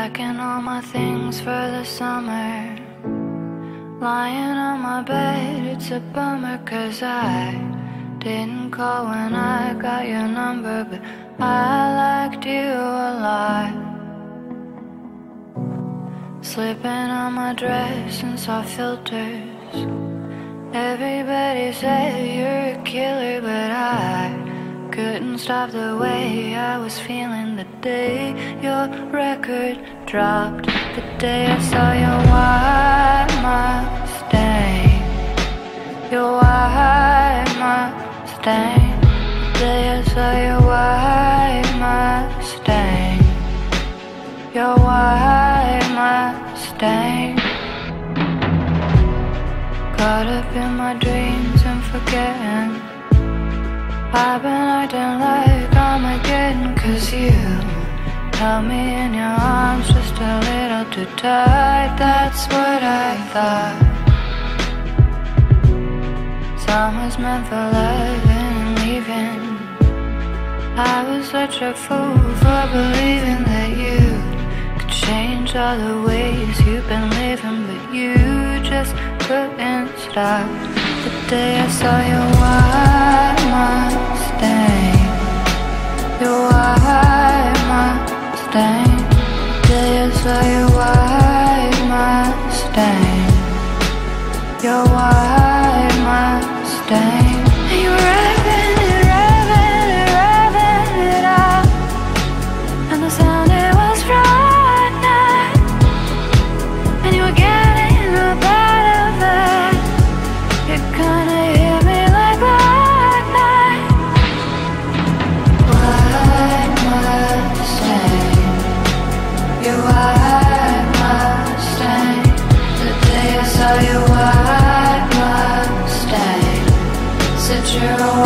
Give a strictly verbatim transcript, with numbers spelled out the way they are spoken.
Packing all my things for the summer, lying on my bed, it's a bummer, cause I didn't call when I got your number, but I liked you a lot. Slipping on my dress and saw filters. Everybody said you're a killer, but I couldn't stop the way I was feeling the day your record dropped. The day I saw your white Mustang, your white Mustang. The day I saw your white Mustang, your white Mustang. Caught up in my dreams and forgetting, I've been acting like armageddon, cause you held me in your arms just a little too tight. That's what I thought. Summer's meant for lovin and leavin. I was such a fool for believing that you could change all the ways you've been living, but you just couldn't stop. The day I saw your white Mustang, your white Mustang. The day I saw your white Mustang, your white Mustang. And you were revving it, revving it, revving it up, and the sound, it was frightening. And you were getting up out of it. It kinda hit me like lightning. White Mustang, your white Mustang. The day I saw your white Mustang, said you're a